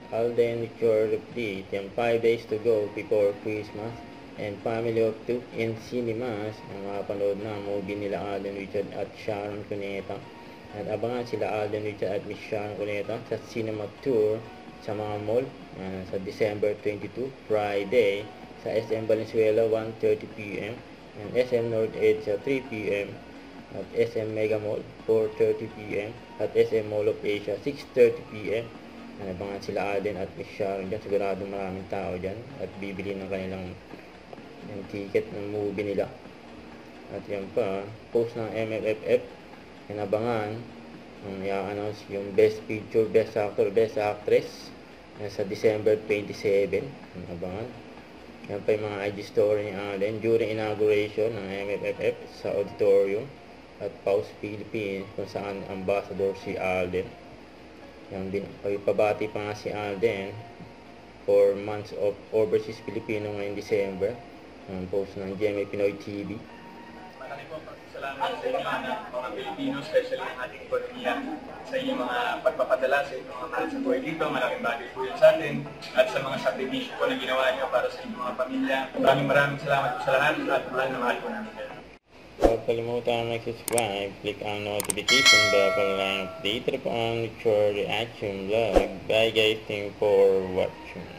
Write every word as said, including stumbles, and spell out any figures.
Alden with your update. Yung five days to go before Christmas. And Family of Two in cinemas. Ang makapanood na ang movie nila Alden Richard at Sharon Cuneta. At abangan sila Alden Richard at Miss Sharon Cuneta sa cinema tour sa mga mall uh, sa December twenty-second, Friday, sa S M Valenzuela one thirty p m and S M North Edge sa three p m at S M Mega Mall four thirty p m at S M Mall of Asia six thirty p m Abangan sila Alden at Miss Sharon dyan. Sigurado maraming tao dyan at bibili ng kanilang yung ticket ng movie nila. At yan pa, post ng M F F F, inabangan ang i-announce yung Best Picture, Best Actor, Best Actress sa December twenty-seventh. Inabangan. Yan pa yung mga I G story ni Alden during inauguration ng M F F F sa auditorium at Paus Philippines kung saan ambassador si Alden. Yang din, pabati pa nga si Alden for months of overseas Filipino ngayong December. Ang post ng G M A Pinoy T V. Malaki po salamat sa inyo mga Pilipino, especially ang ating ekonomiya, sa inyong mga pagpapadala sa inyong mga mahal sa buhay dito. Malaking bagay po yun sa atin at sa mga sakripisyo po na ginawa niyo para sa inyong mga pamilya. Maraming maraming salamat po sa lahat at mahal na mahal po namin kayo. Huwag kalimutan mag-subscribe, click ang notification bell para lang update po ang future reaction vlog. Bye guys, thank you for watching.